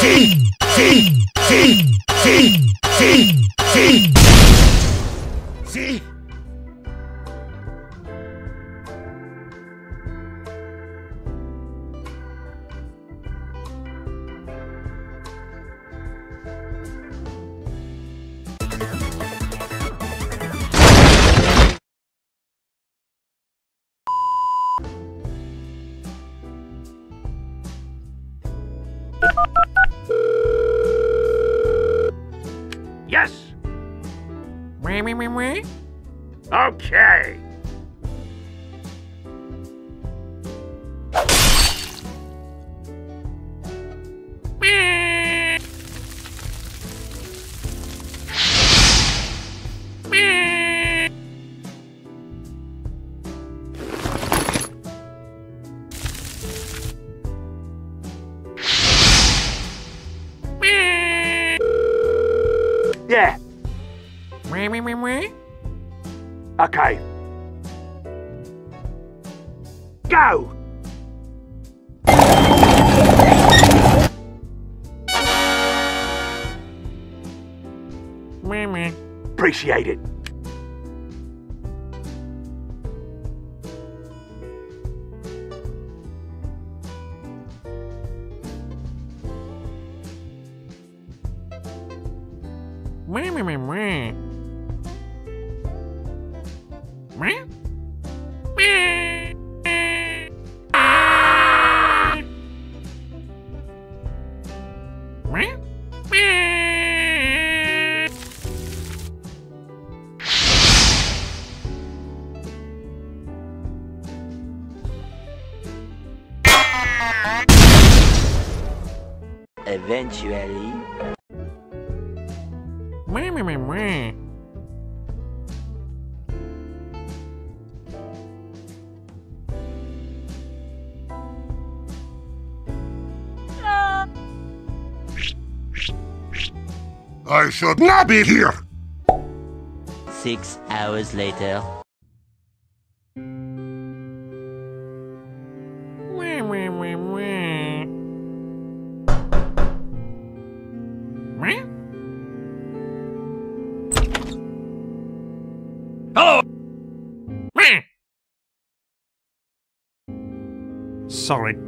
See? Yes. Okay. Yeah. Okay. Go! Appreciate it. Eventually. I should not be here! 6 hours later. Hello! Sorry.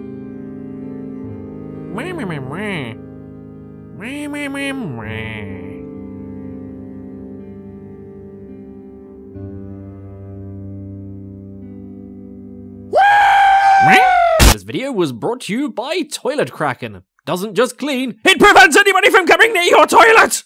This video was brought to you by Toilet Kraken. Doesn't just clean, it prevents anybody from coming near your toilet!